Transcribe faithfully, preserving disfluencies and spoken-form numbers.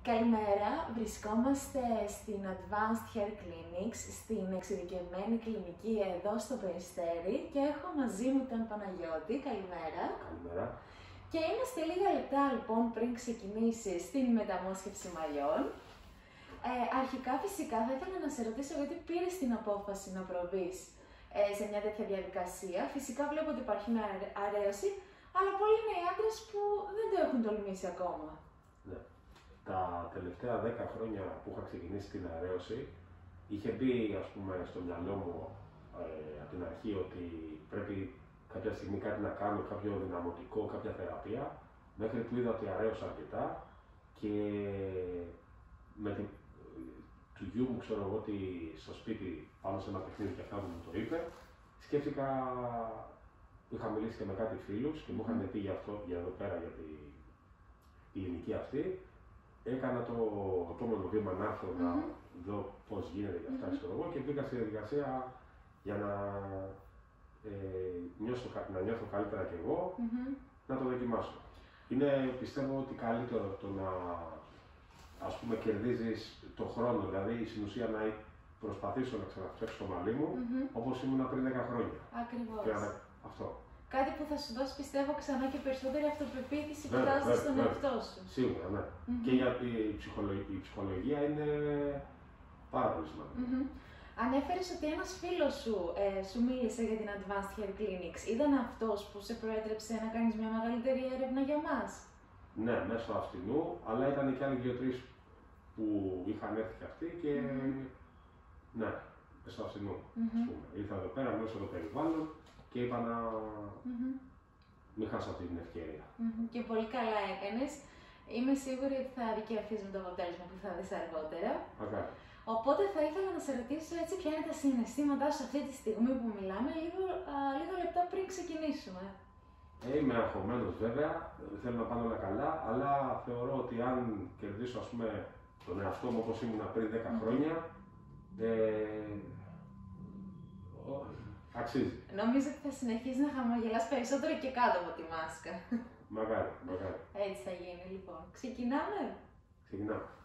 Καλημέρα, βρισκόμαστε στην Advanced Hair Clinics, στην εξειδικευμένη κλινική εδώ στο Περιστέρι και έχω μαζί μου τον Παναγιώτη. Καλημέρα. Καλημέρα. Και είμαστε λίγα λεπτά λοιπόν πριν ξεκινήσεις την μεταμόσχευση μαλλιών. Ε, αρχικά φυσικά θα ήθελα να σε ρωτήσω γιατί πήρες την απόφαση να προβείς ε, σε μια τέτοια διαδικασία. Φυσικά βλέπω ότι υπάρχει μια αρέωση, αλλά πολλοί είναι οι άντρες που δεν το έχουν τολμήσει ακόμα. Ναι. Τα τελευταία δέκα χρόνια που είχα ξεκινήσει την αρέωση, είχε μπει ας πούμε στο μυαλό μου ε, από την αρχή ότι πρέπει κάποια στιγμή κάτι να κάνω, κάποιο δυναμωτικό, κάποια θεραπεία, μέχρι που είδα ότι αρέωσα αρκετά και με την του γιού μου ξέρω εγώ ότι στο σπίτι πάνω σε ένα παιχνίδι και αυτά που μου το είπε, σκέφτηκα, είχα μιλήσει και με κάτι φίλους και μου είχαν πει για αυτό, για εδώ πέρα, για την κλινική αυτή. Έκανα το επόμενο βήμα να έρθω mm-hmm. να δω πώς γίνεται και αυτά mm-hmm. εγώ και μπήκα στη διαδικασία για να, ε, νιώσω, να νιώθω καλύτερα κι εγώ, mm-hmm. να το δοκιμάσω. Είναι πιστεύω ότι καλύτερο το να ας πούμε κερδίζεις το χρόνο, δηλαδή στην ουσία να προσπαθήσω να ξαναφτιάξω το μαλλί μου mm-hmm. όπως ήμουν πριν δέκα χρόνια. Ακριβώς. Και αυτό. Κάτι που θα σου δώσει πιστεύω ξανά και περισσότερη αυτοπεποίθηση κοιτάζοντας τον εαυτό σου. Σίγουρα, ναι. Mm-hmm. Και για η ψυχολογία, η ψυχολογία είναι πάρα πολύ σημαντική. Mm-hmm. Ανέφερες ότι ένας φίλος σου ε, σου μίλησε για την Advanced Hair Clinics. Ήταν αυτός που σε προέτρεψε να κάνεις μια μεγαλύτερη έρευνα για μας? Ναι, μέσω αυτινού, αλλά ήταν και άλλοι δύο-τρεις που είχαν έρθει και αυτοί και mm-hmm. ναι, μέσω αυτινού. Mm-hmm. Ήρθα εδώ πέρα, μέσω το περιβάλλον και είπα να mm-hmm. μην χάσω αυτή την ευκαιρία. Mm-hmm. Και πολύ καλά έκανες. Είμαι σίγουρη ότι θα δικαιωθείς με το αποτέλεσμα που θα δεις αργότερα. Μακάρι. Οπότε θα ήθελα να σε ρωτήσω έτσι ποια είναι τα συναισθήματά σου αυτή τη στιγμή που μιλάμε, λίγο, α, λίγο λεπτά πριν ξεκινήσουμε. Ε, είμαι αγχωμένος βέβαια, θέλω να πάνε όλα καλά, αλλά θεωρώ ότι αν κερδίσω ας πούμε τον εαυτό μου όπως ήμουν πριν δέκα mm-hmm. χρόνια, ε, αξίζει. Νομίζω ότι θα συνεχίσει να χαμογελάς περισσότερο και κάτω από τη μάσκα. Μακάρι, μακάρι. Έτσι θα γίνει λοιπόν. Ξεκινάμε. Ξεκινάμε.